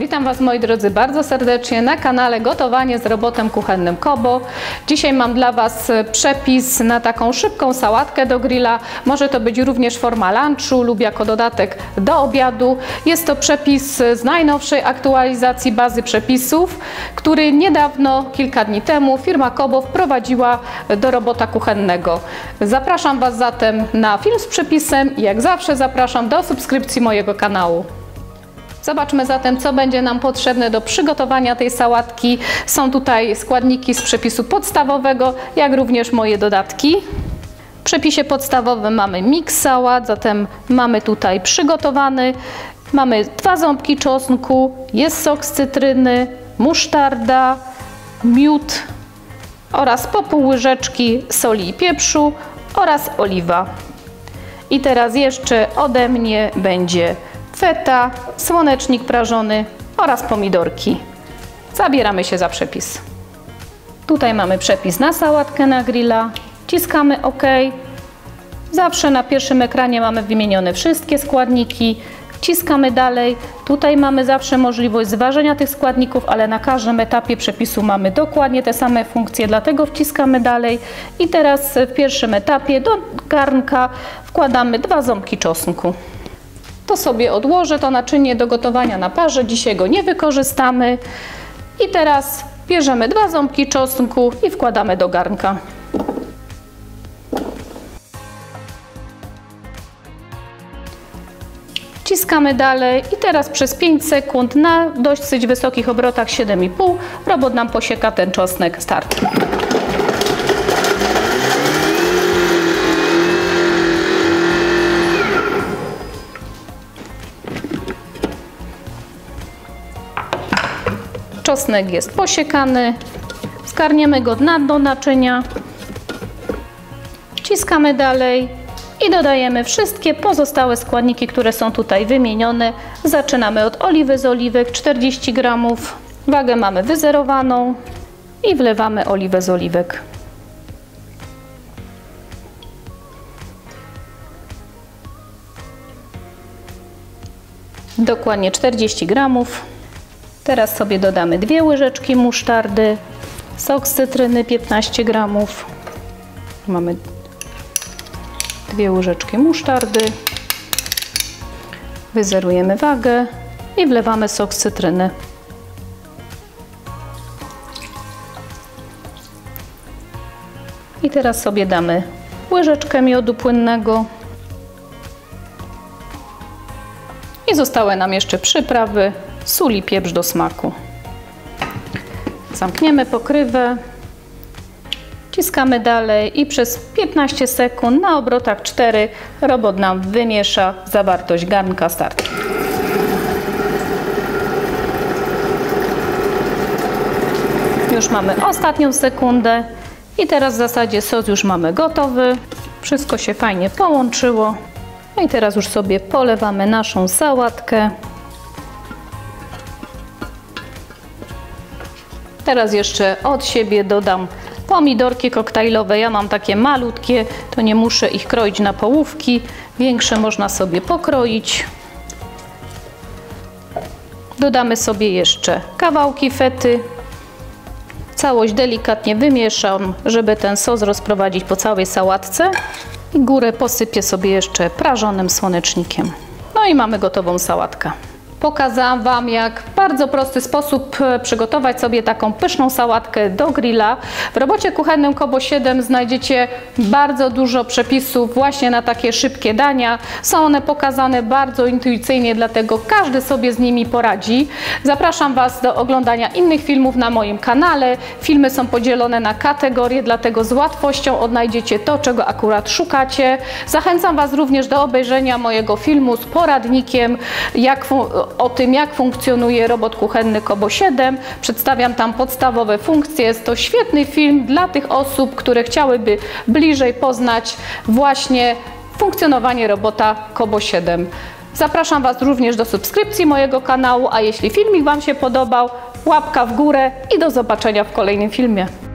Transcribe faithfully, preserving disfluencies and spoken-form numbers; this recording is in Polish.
Witam Was, moi drodzy, bardzo serdecznie na kanale Gotowanie z robotem kuchennym Kobo. Dzisiaj mam dla Was przepis na taką szybką sałatkę do grilla. Może to być również forma lunchu lub jako dodatek do obiadu. Jest to przepis z najnowszej aktualizacji bazy przepisów, który niedawno, kilka dni temu, firma Kobo wprowadziła do robota kuchennego. Zapraszam Was zatem na film z przepisem i jak zawsze zapraszam do subskrypcji mojego kanału. Zobaczmy zatem, co będzie nam potrzebne do przygotowania tej sałatki. Są tutaj składniki z przepisu podstawowego, jak również moje dodatki. W przepisie podstawowym mamy miks sałat, zatem mamy tutaj przygotowany. Mamy dwa ząbki czosnku, jest sok z cytryny, musztarda, miód oraz po pół łyżeczki soli i pieprzu oraz oliwa. I teraz jeszcze ode mnie będzie feta, słonecznik prażony oraz pomidorki. Zabieramy się za przepis. Tutaj mamy przepis na sałatkę na grilla. Wciskamy OK. Zawsze na pierwszym ekranie mamy wymienione wszystkie składniki. Wciskamy dalej. Tutaj mamy zawsze możliwość zważenia tych składników, ale na każdym etapie przepisu mamy dokładnie te same funkcje, dlatego wciskamy dalej. I teraz w pierwszym etapie do garnka wkładamy dwa ząbki czosnku. To sobie odłożę to naczynie do gotowania na parze, dzisiaj go nie wykorzystamy. I teraz bierzemy dwa ząbki czosnku i wkładamy do garnka. Wciskamy dalej i teraz przez pięć sekund na dosyć wysokich obrotach siedem i pół robot nam posieka ten czosnek. Start. Czosnek jest posiekany, zgarniemy go na dno naczynia, wciskamy dalej i dodajemy wszystkie pozostałe składniki, które są tutaj wymienione. Zaczynamy od oliwy z oliwek, czterdzieści gramów, wagę mamy wyzerowaną i wlewamy oliwę z oliwek. Dokładnie czterdzieści gramów. Teraz sobie dodamy dwie łyżeczki musztardy, sok z cytryny piętnaście gramów. Mamy dwie łyżeczki musztardy. Wyzerujemy wagę i wlewamy sok z cytryny. I teraz sobie damy łyżeczkę miodu płynnego. I zostały nam jeszcze przyprawy, sól i pieprz do smaku. Zamkniemy pokrywę, wciskamy dalej i przez piętnaście sekund na obrotach cztery robot nam wymiesza zawartość garnka. Start. Już mamy ostatnią sekundę i teraz w zasadzie sos już mamy gotowy. Wszystko się fajnie połączyło. No i teraz już sobie polewamy naszą sałatkę. Teraz jeszcze od siebie dodam pomidorki koktajlowe. Ja mam takie malutkie, to nie muszę ich kroić na połówki. Większe można sobie pokroić. Dodamy sobie jeszcze kawałki fety. Całość delikatnie wymieszam, żeby ten sos rozprowadzić po całej sałatce. I górę posypię sobie jeszcze prażonym słonecznikiem. No i mamy gotową sałatkę. Pokazałam Wam, jak w bardzo prosty sposób przygotować sobie taką pyszną sałatkę do grilla. W robocie kuchennym Kobo siedem znajdziecie bardzo dużo przepisów właśnie na takie szybkie dania. Są one pokazane bardzo intuicyjnie, dlatego każdy sobie z nimi poradzi. Zapraszam Was do oglądania innych filmów na moim kanale. Filmy są podzielone na kategorie, dlatego z łatwością odnajdziecie to, czego akurat szukacie. Zachęcam Was również do obejrzenia mojego filmu z poradnikiem, jak o tym, jak funkcjonuje robot kuchenny Kobo siedem. Przedstawiam tam podstawowe funkcje. Jest to świetny film dla tych osób, które chciałyby bliżej poznać właśnie funkcjonowanie robota Kobo siedem. Zapraszam Was również do subskrypcji mojego kanału, a jeśli filmik Wam się podobał, łapka w górę i do zobaczenia w kolejnym filmie.